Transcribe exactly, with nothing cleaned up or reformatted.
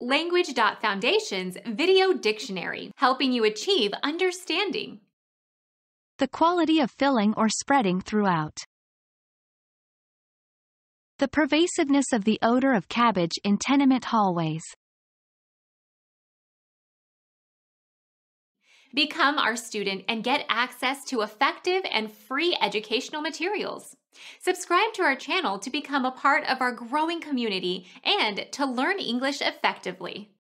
Language.Foundation's Video Dictionary, helping you achieve understanding. The quality of filling or spreading throughout. The pervasiveness of the odor of cabbage in tenement hallways. Become our student and get access to effective and free educational materials. Subscribe to our channel to become a part of our growing community and to learn English effectively.